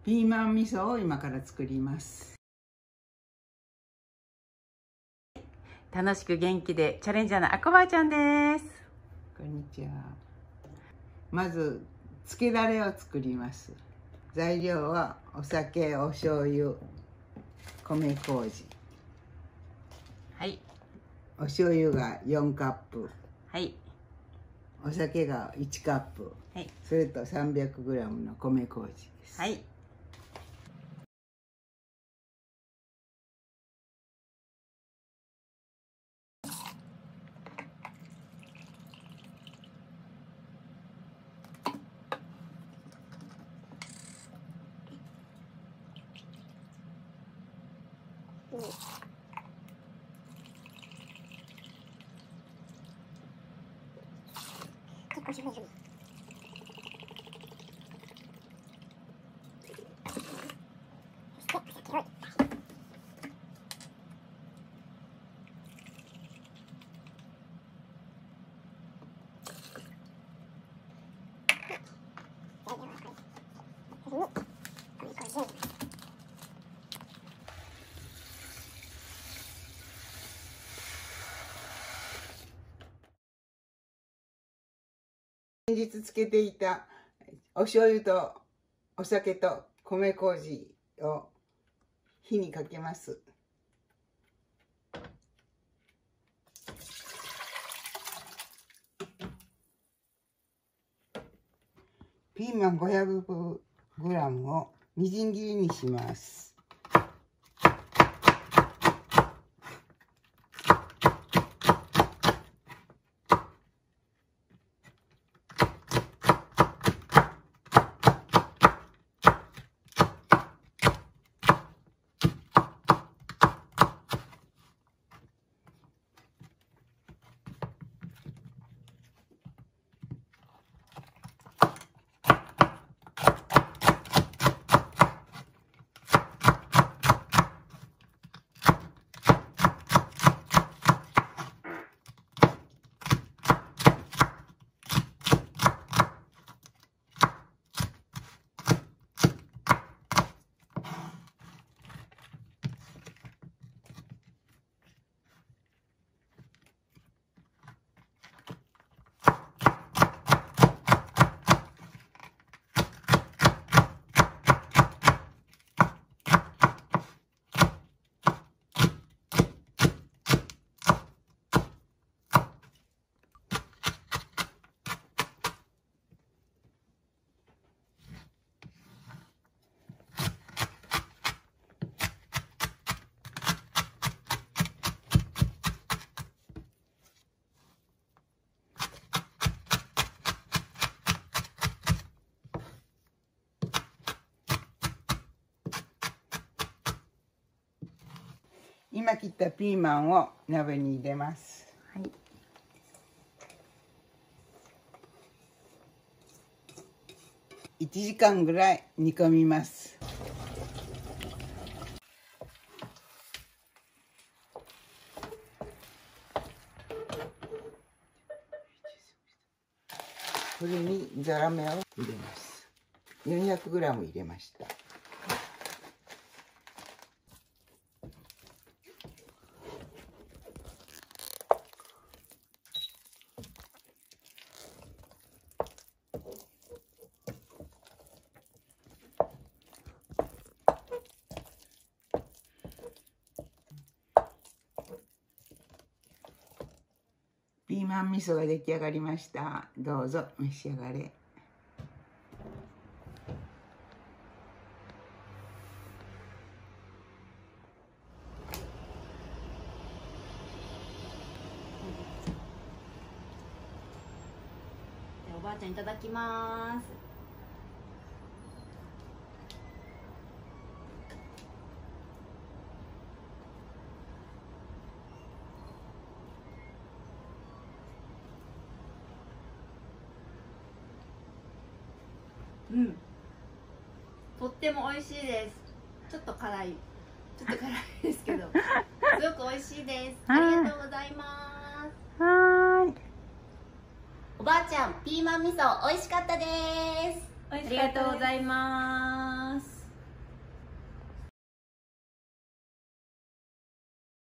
ピーマン味噌を今から作ります。 楽しく元気でチャレンジャーのあこばあちゃんです。 こんにちは。まずつけだれを作ります。材料はお酒、お醤油、米麹。 はい。 お醤油が4カップ。 はい。 お酒が1カップ。 はい。 それと 300g の米麹です。 はい。結構広い。 先日漬けていたお醤油とお酒と米麹を火にかけます。ピーマン 500g をみじん切りにします。今切ったピーマンを鍋に入れます。 はい。 1時間ぐらい煮込みます。これにザラメを入れます。400g 入れました。ピーマン味噌が出来上がりました。どうぞ召し上がれ。 おばあちゃんいただきます。うん。とっても美味しいです。ちょっと辛いですけど、すごく美味しいです。ありがとうございます。 はーい。 おばあちゃん、ピーマン味噌美味しかったです。 ありがとうございます。